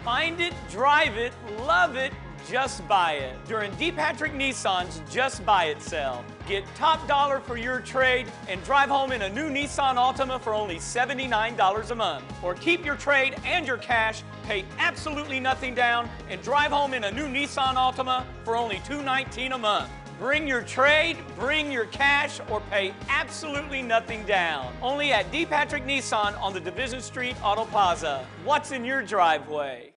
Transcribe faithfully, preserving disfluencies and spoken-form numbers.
Find it, drive it, love it, just buy it. During D. Patrick Nissan's Just Buy It sale. Get top dollar for your trade and drive home in a new Nissan Altima for only seventy-nine dollars a month. Or keep your trade and your cash, pay absolutely nothing down, and drive home in a new Nissan Altima for only two hundred nineteen dollars a month. Bring your trade, bring your cash, or pay absolutely nothing down. Only at D. Patrick Nissan on the Division Street Auto Plaza. What's in your driveway?